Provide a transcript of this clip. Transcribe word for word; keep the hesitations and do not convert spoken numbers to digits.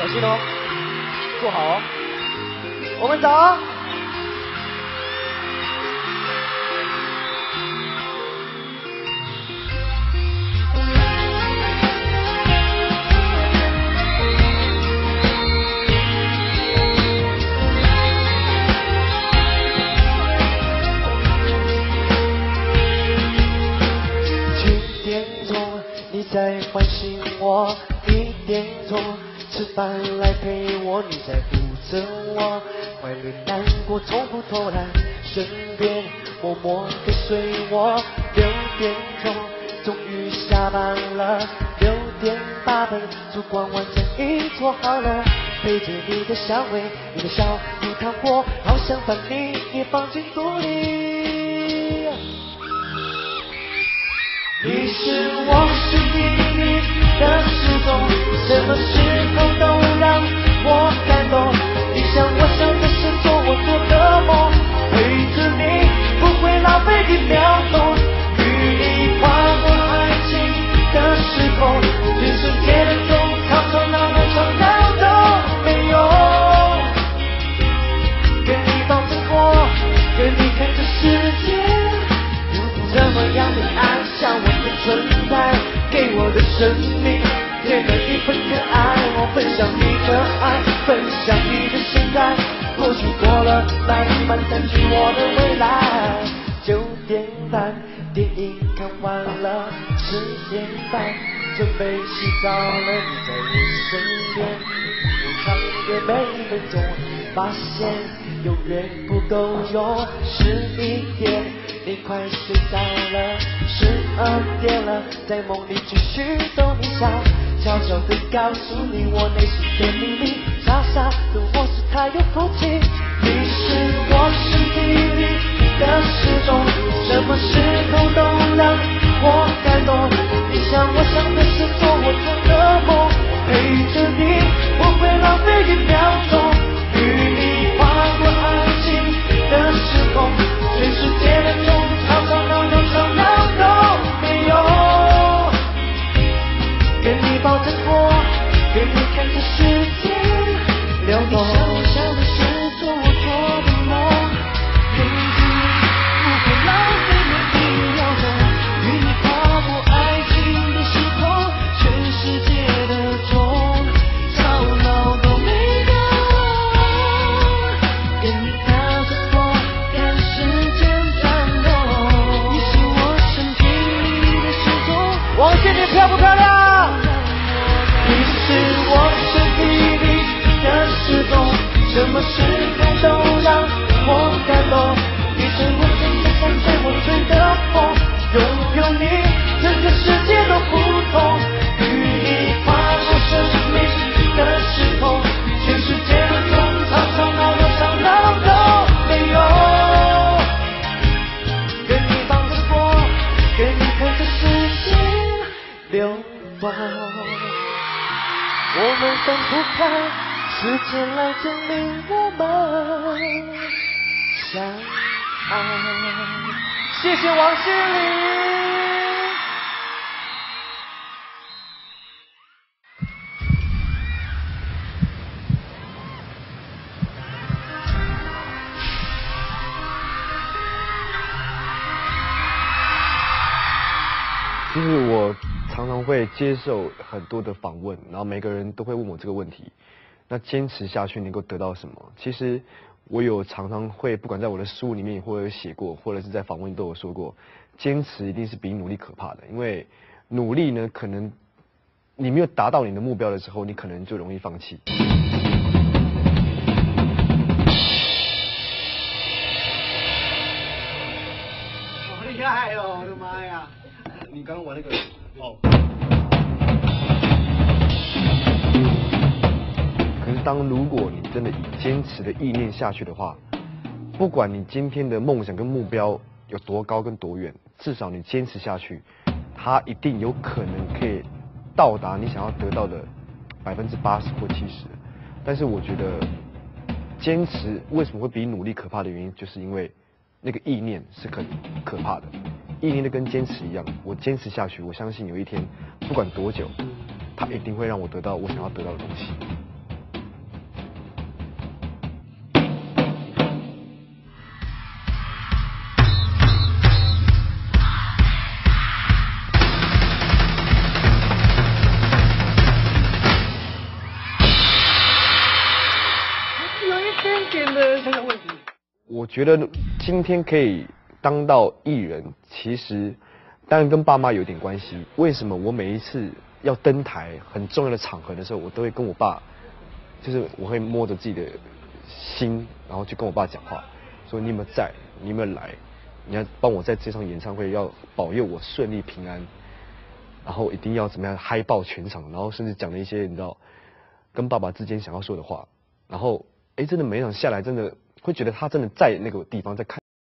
小心哦，坐好哦，我们走哦。在唤醒我，一点钟吃饭来陪我，你在扶着我，快乐难过从不偷懒，身边默默跟随我。六点钟终于下班了，六点八分烛光完成一撮好了，陪着你的香味，你的笑如糖果，好想把你也放进肚里。你是我身体里的时钟，什么时候都让我感动。你像我想的事，做我做的梦，陪着你不会浪费一秒钟。与你跨过爱情的时空，全世界的钟吵吵闹闹吵闹都没用。跟你保证过，跟你看这世界，这么样的爱像我的存在，给我的生命添了一份可爱。我分享你的爱，分享你的现在，过去过了，慢慢占据我的未来。九点半电影看完了，十点半准备洗澡了，你在我身边，我唱歌每分钟，发现永远不够用。十一点你快睡着了，十二点了，在梦里继续逗你笑，悄悄地告诉你我内心的秘密，傻傻的我是太有福气。你是我身体里的时钟，什么时候都让我感动。你像我想的事，做我做的梦，陪着你不会浪费一秒钟。与你跨过爱情的时空，全世界的钟吵吵闹闹吵闹都没有。跟你保证过，跟你看着时间流动。你像我想的事，做我做的梦，陪着你不会浪费每一秒钟。与你跨过爱情的时空，全世界的钟吵闹都没有。跟你靠着我，看时间转动。你是我身体里的时钟，王心凌漂不漂亮？你是我身体里的时钟，什么时候都让我感动。你是我真的想在我吹的风，拥有你，整个世界都不同。与你跨过生命的时空，全世界的钟吵吵闹闹吵闹都没有。跟你保证过，跟你看着时间流动。我们分不开，时间来证明我们相爱。谢谢王心凌。 其实我常常会接受很多的访问，然后每个人都会问我这个问题，那坚持下去能够得到什么？其实我有常常会，不管在我的书里面或者有写过，或者是在访问都有说过，坚持一定是比努力可怕的。因为努力呢，可能你没有达到你的目标的时候，你可能就容易放弃。 好厉害哦！我的妈呀！你刚刚玩那个哦。 可是当如果你真的以坚持的意念下去的话，不管你今天的梦想跟目标有多高跟多远，至少你坚持下去，它一定有可能可以到达你想要得到的百分之八十或七十。但是我觉得坚持为什么会比努力可怕的原因，就是因为那个意念是很可怕的。意念就跟坚持一样，我坚持下去，我相信有一天，不管多久，它一定会让我得到我想要得到的东西。 我觉得今天可以当到艺人，其实当然跟爸妈有点关系。为什么我每一次要登台很重要的场合的时候，我都会跟我爸，就是我会摸着自己的心，然后去跟我爸讲话，说你有没有在，你有没有来，你要帮我在这场演唱会要保佑我顺利平安，然后一定要怎么样嗨爆全场，然后甚至讲了一些你知道跟爸爸之间想要说的话，然后哎真的每一场下来真的会觉得他真的在那个地方在看。